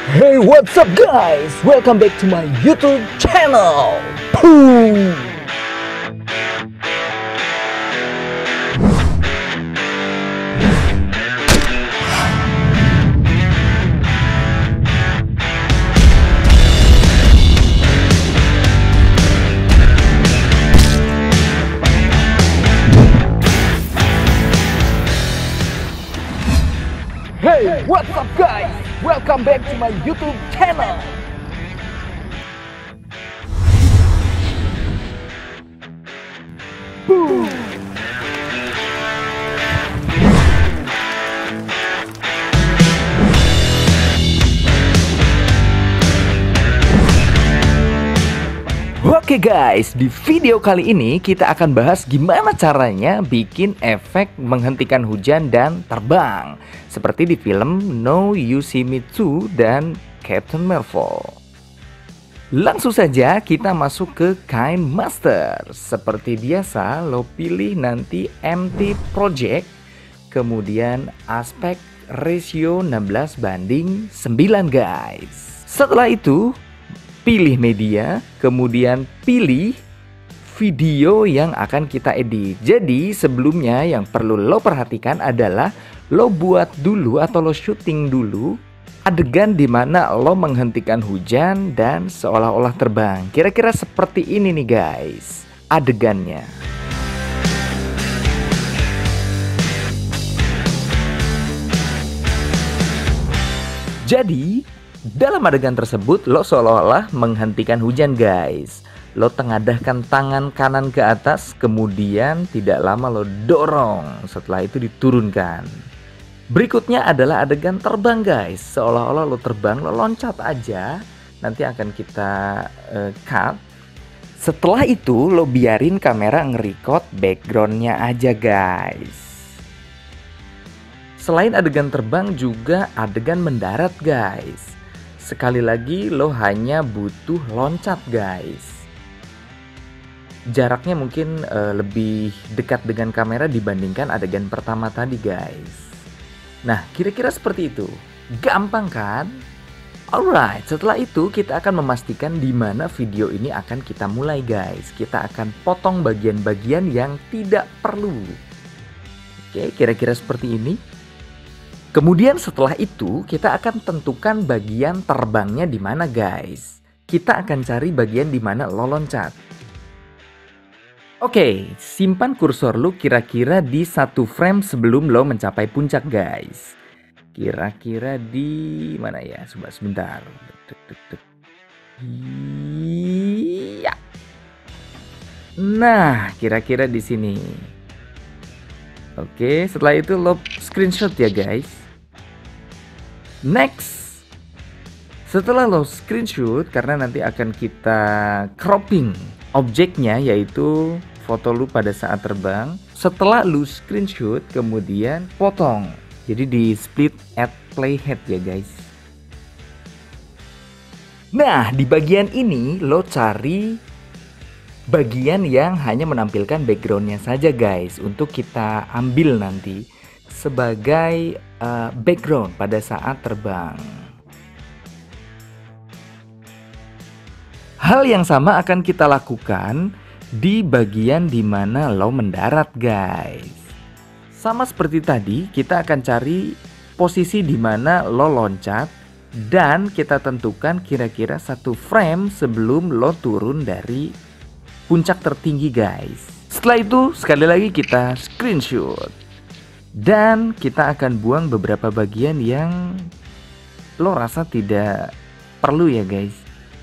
Hey, what's up guys? Welcome back to my YouTube channel. Boom. Hey, what's up guys? Welcome back to my YouTube channel. Boom. Oke guys, di video kali ini kita akan bahas gimana caranya bikin efek menghentikan hujan dan terbang seperti di film No You See Me Too dan Captain Marvel. Langsung saja kita masuk ke KineMaster. Seperti biasa lo pilih nanti empty project, kemudian aspek ratio 16:9 guys. Setelah itu pilih media, kemudian pilih video yang akan kita edit. Jadi sebelumnya yang perlu lo perhatikan adalah lo buat dulu atau lo syuting dulu adegan dimana lo menghentikan hujan dan seolah-olah terbang. Kira-kira seperti ini nih guys adegannya. Jadi dalam adegan tersebut lo seolah-olah menghentikan hujan guys. Lo tengadahkan tangan kanan ke atas, kemudian tidak lama lo dorong, setelah itu diturunkan. Berikutnya adalah adegan terbang guys. Seolah-olah lo terbang, lo loncat aja. Nanti akan kita cut. Setelah itu lo biarin kamera nge-record backgroundnya aja guys. Selain adegan terbang juga adegan mendarat guys. Sekali lagi lo hanya butuh loncat guys. Jaraknya mungkin lebih dekat dengan kamera dibandingkan adegan pertama tadi guys. Nah kira-kira seperti itu. Gampang kan? Alright, setelah itu kita akan memastikan di mana video ini akan kita mulai guys. Kita akan potong bagian-bagian yang tidak perlu. Oke, kira-kira seperti ini. Kemudian setelah itu kita akan tentukan bagian terbangnya di mana guys. Kita akan cari bagian di mana lo loncat. Oke, simpan kursor lo kira-kira di 1 frame sebelum lo mencapai puncak guys. Kira-kira di mana ya? Coba sebentar. Iya. Nah, kira-kira di sini. Oke, setelah itu lo screenshot ya guys. Next, setelah lo screenshot, karena nanti akan kita cropping objeknya yaitu foto lu pada saat terbang. Setelah lu screenshot, kemudian potong. Jadi di split at playhead ya guys. Nah di bagian ini lo cari bagian yang hanya menampilkan backgroundnya saja guys, untuk kita ambil nanti sebagai background pada saat terbang. Hal yang sama akan kita lakukan di bagian dimana lo mendarat guys. Sama seperti tadi, kita akan cari posisi dimana lo loncat dan kita tentukan kira-kira 1 frame sebelum lo turun dari puncak tertinggi guys. Setelah itu sekali lagi kita screenshot. Dan kita akan buang beberapa bagian yang lo rasa tidak perlu ya guys.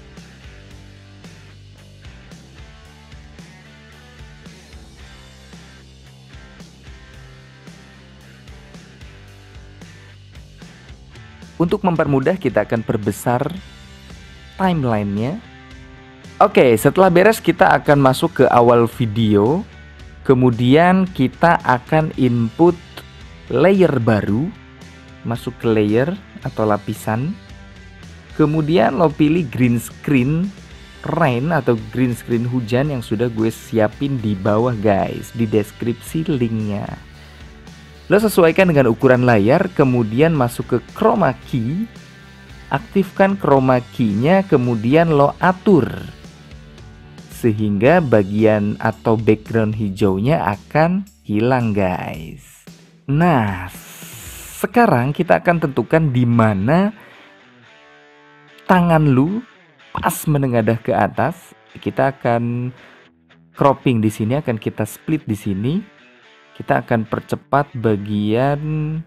Untuk mempermudah kita akan perbesar timelinenya. Oke, setelah beres kita akan masuk ke awal video. Kemudian kita akan input layer baru. Masuk ke layer atau lapisan. Kemudian lo pilih green screen rain atau green screen hujan yang sudah gue siapin di bawah guys, di deskripsi linknya. Lo sesuaikan dengan ukuran layar, kemudian masuk ke chroma key. aktifkan chroma key-nya, kemudian lo atur sehingga bagian atau background hijaunya akan hilang guys. Nah, sekarang kita akan tentukan di mana tangan lu pas menengadah ke atas. Kita akan cropping di sini, akan kita split di sini. Kita akan percepat bagian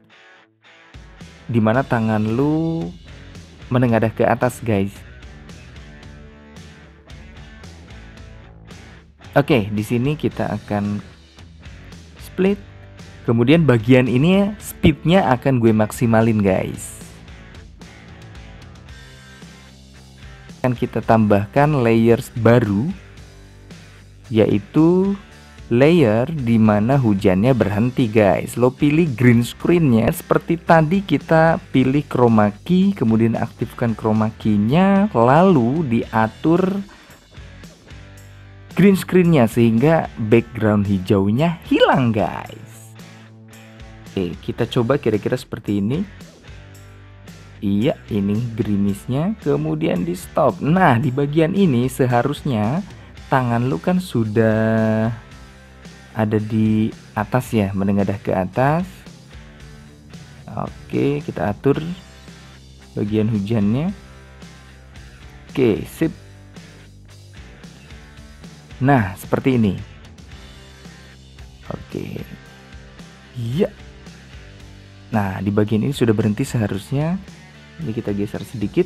di mana tangan lu menengadah ke atas, guys. Oke, di sini kita akan split. Kemudian bagian ini speednya akan gue maksimalin, guys. Akan kita tambahkan layers baru, yaitu layer dimana hujannya berhenti guys. Lo pilih green screen-nya seperti tadi, kita pilih chroma key, kemudian aktifkan chroma key-nya, lalu diatur green screen-nya sehingga background hijaunya hilang guys. Oke, kita coba kira-kira seperti ini. Iya, ini greenish-nya, kemudian di stop. Nah, di bagian ini seharusnya tangan lu kan sudah ada di atas ya, menengadah ke atas. Oke, kita atur bagian hujannya. Oke, sip. Nah, seperti ini. Oke. Iya. Nah, di bagian ini sudah berhenti seharusnya. Ini kita geser sedikit.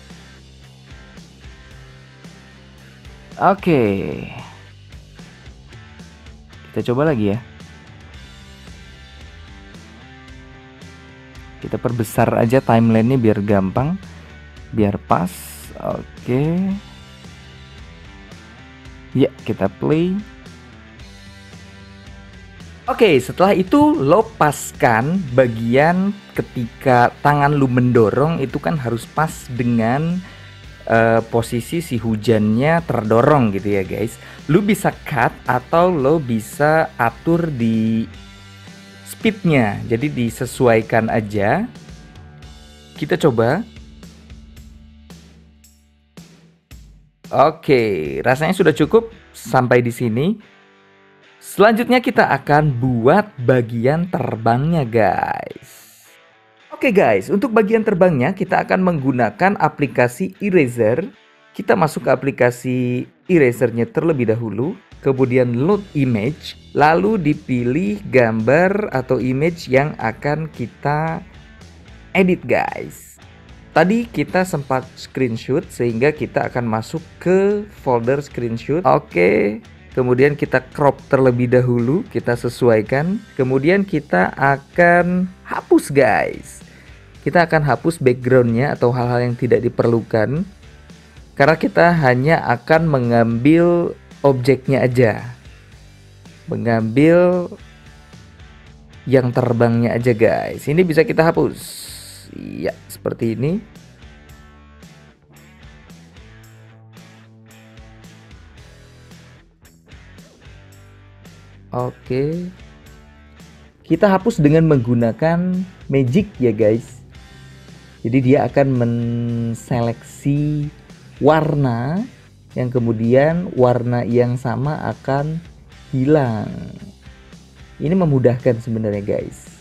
Oke. Kita coba lagi ya. Kita perbesar aja timeline-nya biar gampang, biar pas. Oke. Ya, kita play. Oke, setelah itu lo paskan bagian ketika tangan lu mendorong itu kan harus pas dengan posisi si hujannya terdorong gitu ya guys. Lu bisa cut atau lo bisa atur di speednya, jadi disesuaikan aja. Kita coba. Oke, rasanya sudah cukup sampai di sini. Selanjutnya kita akan buat bagian terbangnya guys. Oke guys, untuk bagian terbangnya kita akan menggunakan aplikasi eraser. Kita masuk ke aplikasi erasernya terlebih dahulu, kemudian load image, lalu dipilih gambar atau image yang akan kita edit guys. Tadi kita sempat screenshot sehingga kita akan masuk ke folder screenshot. Oke, kemudian kita crop terlebih dahulu, kita sesuaikan, kemudian kita akan hapus guys. Kita akan hapus backgroundnya atau hal-hal yang tidak diperlukan, karena kita hanya akan mengambil objeknya aja, mengambil yang terbangnya aja guys. Ini bisa kita hapus ya, seperti ini. Oke, kita hapus dengan menggunakan magic ya guys. Jadi dia akan menseleksi warna yang kemudian warna yang sama akan hilang. Ini memudahkan sebenarnya guys.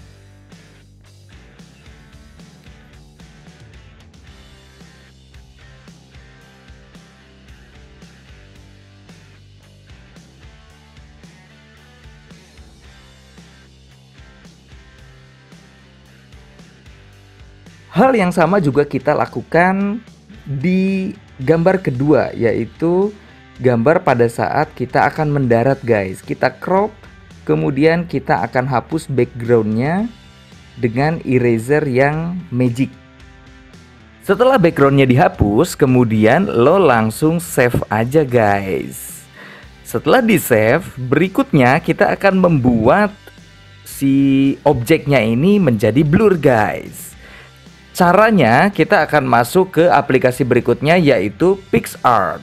Hal yang sama juga kita lakukan di gambar kedua, yaitu gambar pada saat kita akan mendarat guys. Kita crop, kemudian kita akan hapus backgroundnya dengan eraser yang magic. Setelah backgroundnya dihapus, kemudian lo langsung save aja guys. Setelah di save, berikutnya kita akan membuat si objeknya ini menjadi blur guys. Caranya kita akan masuk ke aplikasi berikutnya, yaitu PicsArt.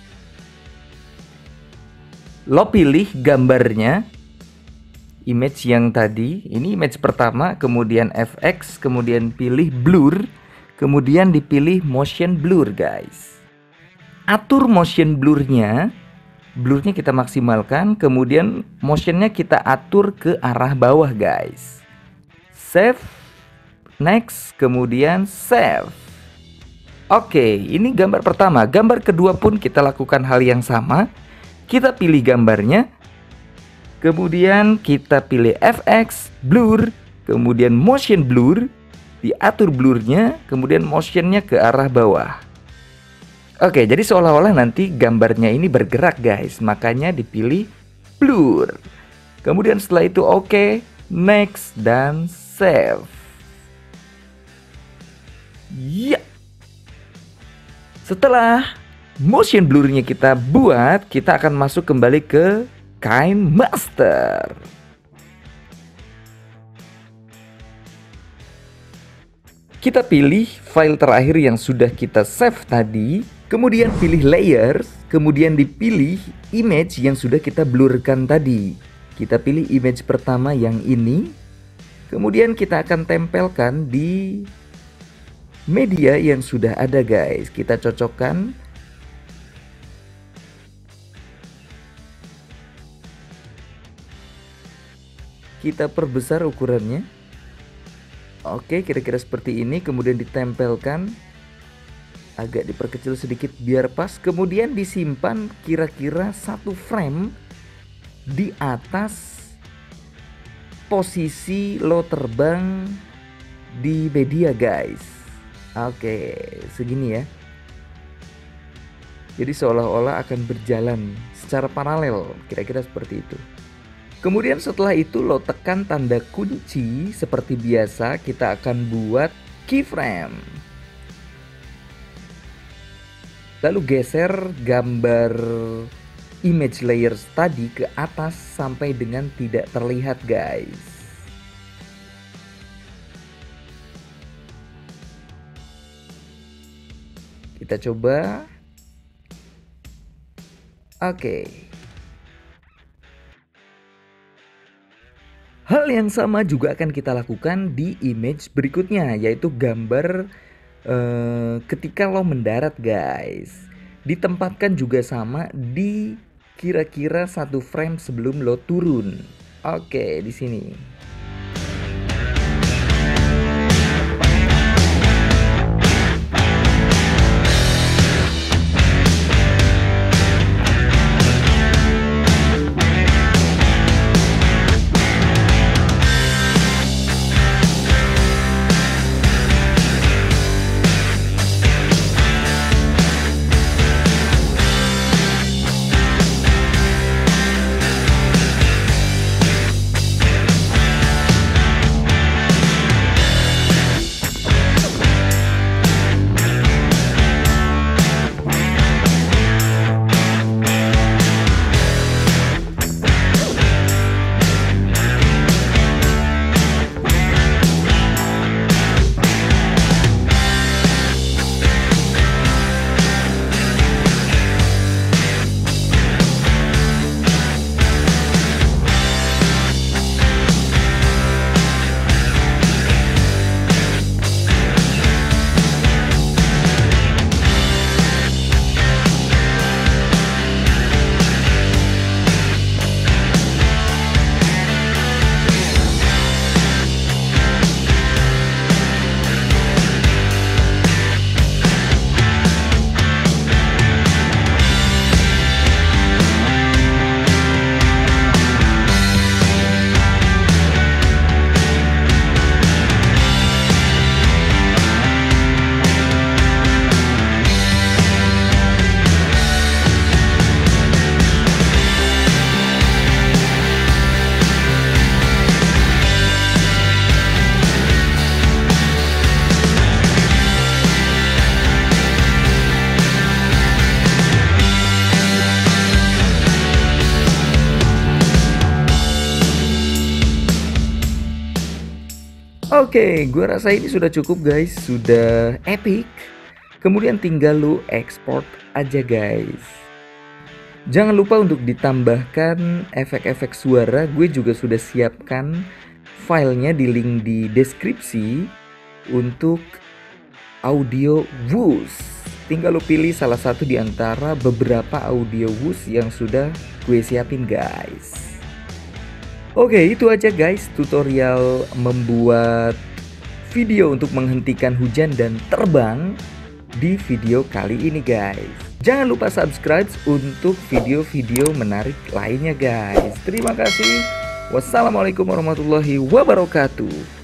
Lo pilih gambarnya, image yang tadi, ini image pertama, kemudian FX, kemudian pilih blur, kemudian dipilih motion blur guys. Atur motion blurnya kita maksimalkan, kemudian motionnya kita atur ke arah bawah guys. Save, next, kemudian save. Oke, ini gambar pertama. Gambar kedua pun kita lakukan hal yang sama. Kita pilih gambarnya, kemudian kita pilih FX, blur, kemudian motion blur, diatur blurnya, kemudian motionnya ke arah bawah. Oke, jadi seolah-olah nanti gambarnya ini bergerak guys, makanya dipilih blur. Kemudian setelah itu oke, next, dan save. Ya. Setelah motion blurnya kita buat, kita akan masuk kembali ke KineMaster. Kita pilih file terakhir yang sudah kita save tadi, kemudian pilih layers, kemudian dipilih image yang sudah kita blurkan tadi. Kita pilih image pertama yang ini, kemudian kita akan tempelkan di media yang sudah ada guys. Kita cocokkan. Kita perbesar ukurannya. Oke, kira-kira seperti ini. Kemudian ditempelkan. Agak diperkecil sedikit biar pas. Kemudian disimpan kira-kira 1 frame di atas posisi lo terbang di media guys. Oke, segini ya. Jadi seolah-olah akan berjalan secara paralel, kira-kira seperti itu. Kemudian setelah itu lo tekan tanda kunci. Seperti biasa kita akan buat keyframe. Lalu geser gambar image layers tadi ke atas sampai dengan tidak terlihat guys. Kita coba. Oke. Hal yang sama juga akan kita lakukan di image berikutnya, yaitu gambar ketika lo mendarat guys. Ditempatkan juga sama di kira-kira 1 frame sebelum lo turun. Oke, di sini. Oke, gua rasa ini sudah cukup guys, sudah epic. Kemudian tinggal lu export aja guys. Jangan lupa untuk ditambahkan efek-efek suara. Gue juga sudah siapkan filenya di link di deskripsi untuk audio Whoosh. Tinggal lu pilih salah satu di antara beberapa audio Whoosh yang sudah gue siapin guys. Oke, itu aja guys tutorial membuat video untuk menghentikan hujan dan terbang di video kali ini guys. Jangan lupa subscribe untuk video-video menarik lainnya guys. Terima kasih. Wassalamualaikum warahmatullahi wabarakatuh.